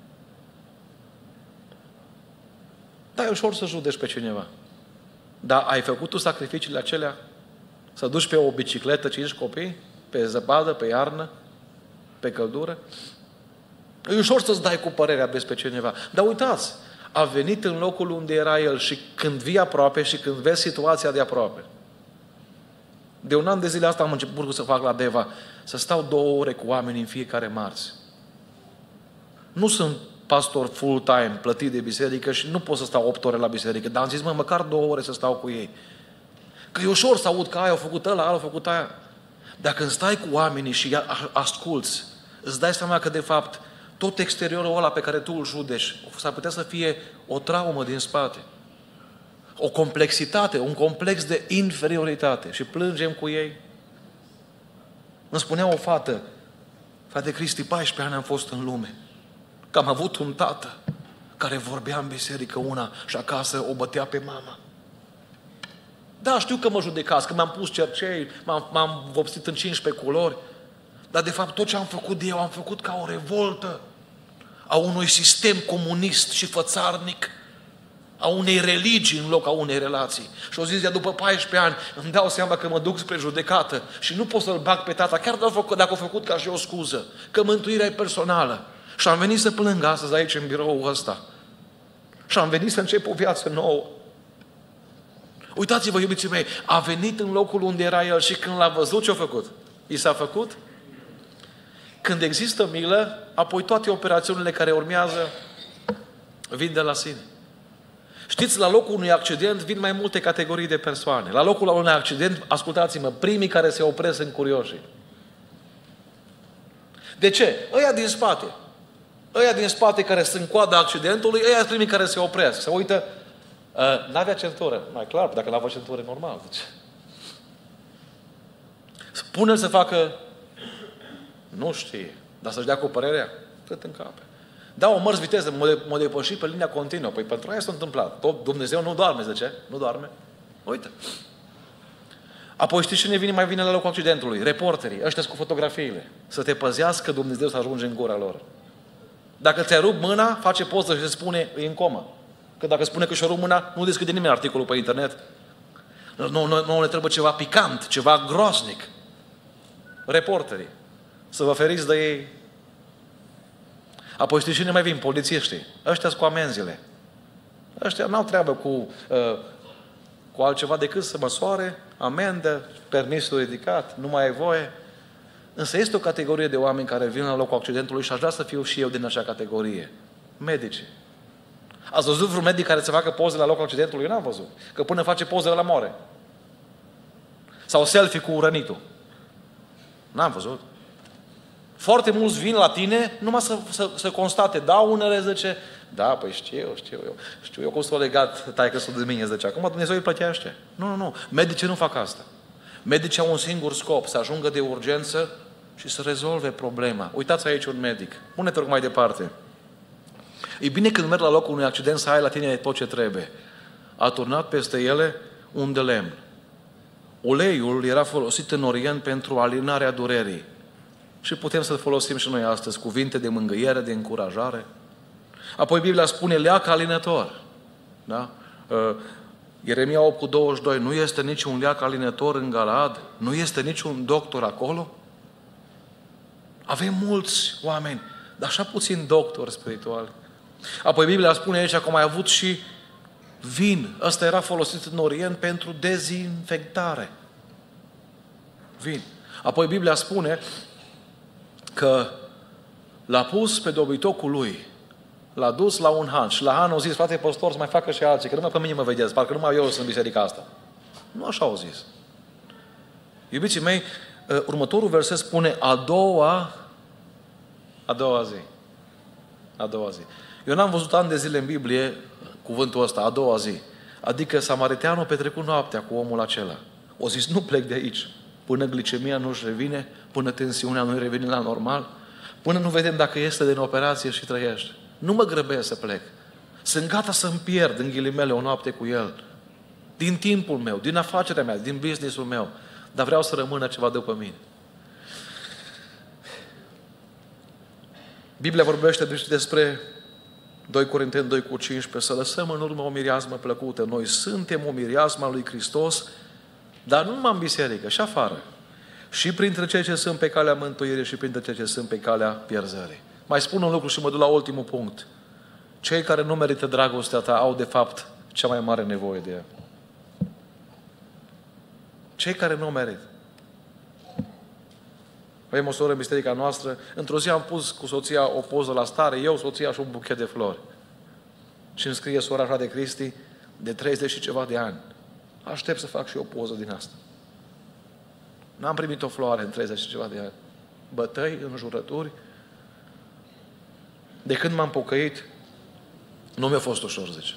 Da, e ușor să judeci pe cineva. Dar ai făcut tu sacrificiile acelea? Să duci pe o bicicletă cinci copii? Pe zăpadă, pe iarnă? Pe căldură? E ușor să-ți dai cu părerea despre cineva. Dar uitați, a venit în locul unde era el și când vii aproape și când vezi situația de aproape. De un an de zile asta am început să fac la Deva, să stau două ore cu oameni în fiecare marți. Nu sunt pastor full-time, plătit de biserică și nu pot să stau opt ore la biserică, dar am zis, mă, măcar două ore să stau cu ei. Că e ușor să aud că aia a făcut ăla, aia a făcut aia. Dar când stai cu oamenii și asculți, îți dai seama că, de fapt, tot exteriorul ăla pe care tu îl judeci, s-ar putea să fie o traumă din spate. O complexitate, un complex de inferioritate. Și plângem cu ei. Îmi spunea o fată, frate Cristi, paisprezece ani am fost în lume, că am avut un tată care vorbea în biserică una și acasă o bătea pe mama. Da, știu că mă judecați, că m-am pus cercei, m-am, m-am vopsit în cincisprezece culori, dar de fapt tot ce am făcut eu am făcut ca o revoltă a unui sistem comunist și fățarnic, a unei religii în loc a unei relații. Și o zis de după paisprezece ani, îmi dau seama că mă duc spre judecată și nu pot să-l bag pe tata, chiar dacă a făcut ca și o scuză, că mântuirea e personală. Și am venit să plâng astăzi aici în biroul ăsta. Și am venit să încep o viață nouă. Uitați-vă, iubiții mei, a venit în locul unde era el și când l-a văzut, ce-a făcut? I s-a făcut? Când există milă, apoi toate operațiunile care urmează vin de la sine. Știți, la locul unui accident vin mai multe categorii de persoane. La locul unui accident, ascultați-mă, primii care se opresc sunt curioși. De ce? Ăia din spate. Ăia din spate care sunt în coada accidentului, ăia sunt primii care se opresc. Se uită, uh, n-avea centură. Mai clar, dacă n-avea centură, normal. Deci. Spune-l să facă, nu știe, dar să-și dea cu părerea, cât în cape. Da, o mărți viteză, m-a depășit pe linia continuă. Păi pentru aia s-a întâmplat. Dumnezeu nu doarme, zice. Nu doarme. Uite. Apoi știți cine vine, mai vine la locul accidentului? Reporterii, ăștia cu fotografiile. Să te păzească Dumnezeu să ajunge în gura lor. Dacă ți-a rupt mâna, face poză și se spune, e în comă. Că dacă spune că și-a rupt mâna, nu deschide nimeni articolul pe internet. Nu, nu, nu ne trebuie ceva picant, ceva groaznic. Reporterii. Să vă feriți de ei. Apoi știți cine mai vin? Polițiștii. Ăștia cu amenzile. Ăștia n-au treabă cu, uh, cu altceva decât să măsoare, amendă, permisul ridicat, nu mai ai voie. Însă este o categorie de oameni care vin la locul accidentului și aș vrea să fiu și eu din acea categorie. Medici. Ați văzut vreun medic care să facă poze la locul accidentului? Eu n-am văzut. Că până face poze la moare. Sau selfie cu rănitul. N-am văzut. Foarte mulți vin la tine numai să, să, să constate daunele, zice, da, păi știu, știu eu, știu eu cum s-a legat taică-sul de mine, zice, acum Dumnezeu îi plătește. Nu, nu, nu, medicii nu fac asta. Medicii au un singur scop, să ajungă de urgență și să rezolve problema. Uitați aici un medic, pune-te mai departe. E bine când mergi la locul unui accident să ai la tine tot ce trebuie. A turnat peste ele un de lemn. Uleiul era folosit în Orient pentru alinarea durerii. Și putem să-l folosim și noi astăzi, cuvinte de mângâiere, de încurajare. Apoi Biblia spune leac alinător. Da? Uh, Ieremia opt cu douăzeci și doi, nu este niciun leac alinător în Galaad? Nu este niciun doctor acolo? Avem mulți oameni, dar așa puțin doctori spirituali. Apoi Biblia spune aici că au mai avut și vin. Ăsta era folosit în Orient pentru dezinfectare. Vin. Apoi Biblia spune că l-a pus pe dobitocul lui, l-a dus la un han și la han au zis, frate păstor, să mai facă și alții, că numai pe mine mă vedeți, parcă numai eu sunt în biserica asta. Nu așa au zis. Iubiții mei, următorul verset spune a doua, a doua zi. A doua zi. Eu n-am văzut ani de zile în Biblie cuvântul ăsta, a doua zi. Adică samariteanul a petrecut noaptea cu omul acela. O zis, nu plec de aici, până glicemia nu-și revine, până tensiunea nu-i revine la normal, până nu vedem dacă este din operație și trăiește. Nu mă grăbesc să plec. Sunt gata să-mi pierd, în ghilimele, o noapte cu el. Din timpul meu, din afacerea mea, din business-ul meu. Dar vreau să rămână ceva după mine. Biblia vorbește despre doi Corinteni doi cu cincisprezece, să lăsăm în urmă o mireasmă plăcută. Noi suntem o mireasmă a lui Hristos, dar nu numai în biserică, și afară. Și printre cei ce sunt pe calea mântuirii și printre cei ce sunt pe calea pierzării. Mai spun un lucru și mă duc la ultimul punct. Cei care nu merită dragostea ta au, de fapt, cea mai mare nevoie de ea. Cei care nu merită. Avem o soră în biserica noastră. Într-o zi am pus cu soția o poză la stare, eu, soția și un buchet de flori. Și îmi scrie sora așa de Cristi, de treizeci și ceva de ani. Aștept să fac și eu o poză din asta. N-am primit o floare în treizeci și ceva de ani. Bătăi, înjurături. De când m-am pocăit, nu mi-a fost ușor, zice.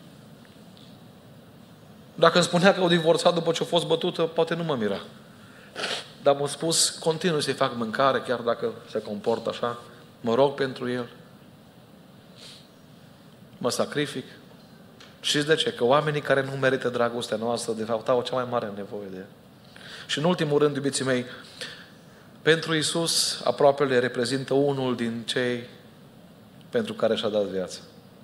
Dacă îmi spunea că au divorțat după ce a fost bătută, poate nu mă mira. Dar m-a spus, continui să-i fac mâncare, chiar dacă se comportă așa. Mă rog pentru el. Mă sacrific. Știți de ce? Că oamenii care nu merită dragostea noastră, de fapt, au cea mai mare nevoie de ea. Și în ultimul rând, iubiții mei, pentru Iisus, aproapele reprezintă unul din cei pentru care și-a dat viața.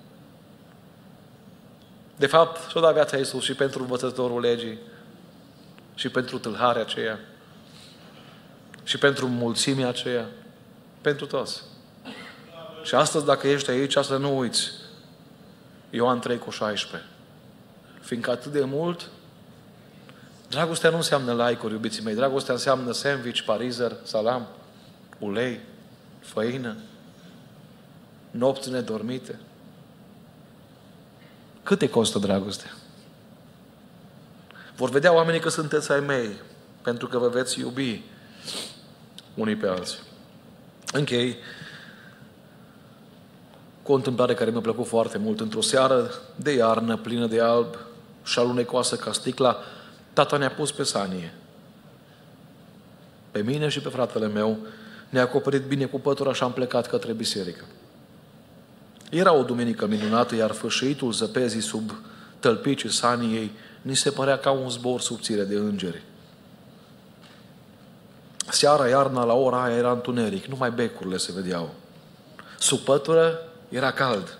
De fapt, și-a dat viața Iisus și pentru învățătorul legii, și pentru tâlharea aceea, și pentru mulțimea aceea, pentru toți. Și astăzi, dacă ești aici, asta nu uiți. Ioan trei cu șaisprezece. Fiindcă atât de mult, dragostea nu înseamnă like-uri, iubiții mei. Dragostea înseamnă sandwich, parizer, salam, ulei, făină, nopți nedormite. Cât te costă dragostea? Vor vedea oamenii că sunteți ai mei, pentru că vă veți iubi unii pe alții. Închei cu o întâmplare care mi-a plăcut foarte mult. Într-o seară de iarnă, plină de alb și alunecoasă ca sticla, tata ne-a pus pe sanie. Pe mine și pe fratele meu ne-a acoperit bine cu pătura și am plecat către biserică. Era o duminică minunată, iar fâșâitul zăpezii sub tălpicii saniei ni se părea ca un zbor subțire de îngeri. Seara, iarna, la ora aia era întuneric, numai becurile se vedeau. Sub pătură era cald.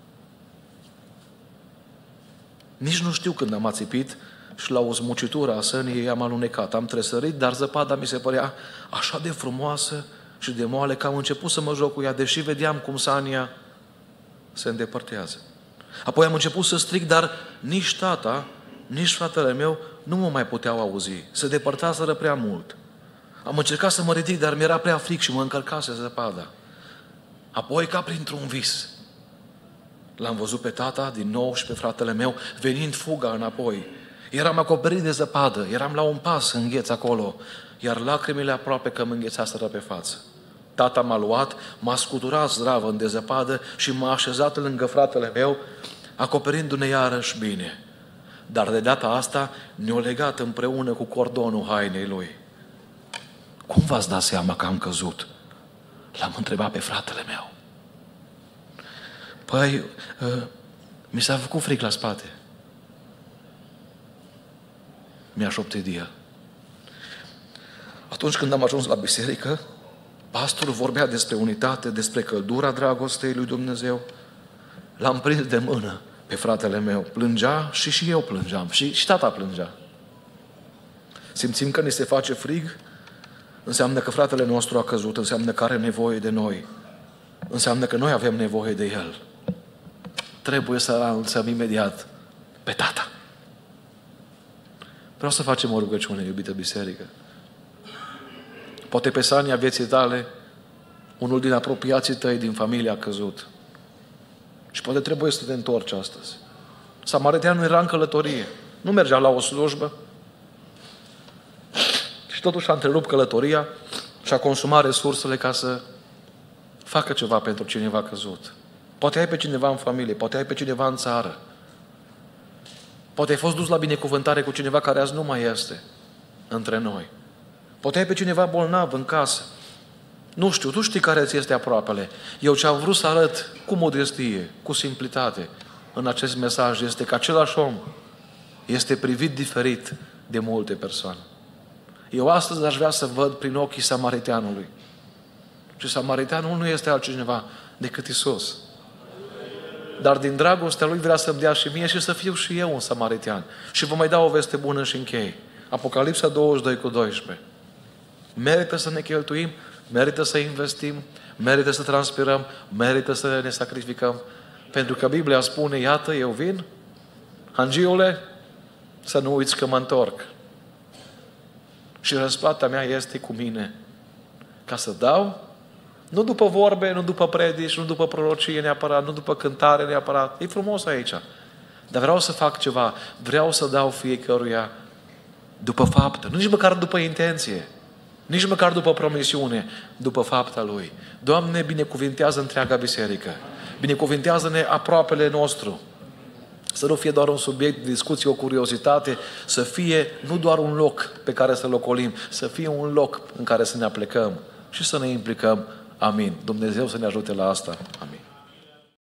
Nici nu știu când am ațipit și la o zmucitură a săniei am alunecat. Am tresărit, dar zăpada mi se părea așa de frumoasă și de moale că am început să mă joc cu ea, deși vedeam cum sania se îndepărtează. Apoi am început să strig, dar nici tata, nici fratele meu nu mă mai puteau auzi. Se depărtaseră prea mult. Am încercat să mă ridic, dar mi-era prea fric și mă încărcase zăpada. Apoi, ca printr-un vis, l-am văzut pe tata din nou și pe fratele meu venind fuga înapoi. Eram acoperit de zăpadă, eram la un pas îngheț acolo, iar lacrimile aproape că mă înghețaseră pe față. Tata m-a luat, m-a scuturat zdravă în dezăpadă și m-a așezat lângă fratele meu, acoperindu-ne iarăși bine. Dar de data asta ne-o legat împreună cu cordonul hainei lui. Cum v-ați dat seama că am căzut? L-am întrebat pe fratele meu. Păi, uh, mi s-a făcut fric la spate. Mi-a șoptit el. Atunci când am ajuns la biserică, pastorul vorbea despre unitate, despre căldura dragostei lui Dumnezeu. L-am prins de mână pe fratele meu. Plângea și și eu plângeam. Și, și tata plângea. Simțim că ni se face frig, înseamnă că fratele nostru a căzut, înseamnă că are nevoie de noi. Înseamnă că noi avem nevoie de el. Trebuie să anunțăm imediat pe tata. Vreau să facem o rugăciune, iubită biserică. Poate pe sania vieții tale, unul din apropiații tăi, din familie a căzut. Și poate trebuie să te întorci astăzi. Samariteanul era în călătorie. Nu mergea la o slujbă. Și totuși a întrerupt călătoria și a consumat resursele ca să facă ceva pentru cineva căzut. Poate ai pe cineva în familie, poate ai pe cineva în țară. Poate ai fost dus la binecuvântare cu cineva care azi nu mai este între noi. Poate ai pe cineva bolnav în casă. Nu știu, tu știi care ți este aproapele. Eu ce am vrut să arăt cu modestie, cu simplitate în acest mesaj este că același om este privit diferit de multe persoane. Eu astăzi aș vrea să văd prin ochii samariteanului. Și samariteanul nu este altcineva decât Iisus. Dar din dragostea Lui vrea să-mi dea și mie și să fiu și eu un samaritean. Și vă mai dau o veste bună și închei. Apocalipsa douăzeci și doi cu doisprezece. Merită să ne cheltuim, merită să investim, merită să transpirăm, merită să ne sacrificăm. Pentru că Biblia spune, iată, eu vin, hangiule, să nu uiți că mă întorc. Și răsplata mea este cu mine. Ca să dau, nu după vorbe, nu după predici, nu după prorocie neapărat, nu după cântare neapărat. E frumos aici. Dar vreau să fac ceva. Vreau să dau fiecăruia după faptă. Nu nici măcar după intenție. Nici măcar după promisiune. După fapta Lui. Doamne, binecuvintează întreaga biserică. Binecuvintează-ne aproapele nostru. Să nu fie doar un subiect de discuție, o curiozitate, să fie nu doar un loc pe care să locolim, să fie un loc în care să ne aplecăm și să ne implicăm. Amin. Dumnezeu să ne ajute la asta. Amin.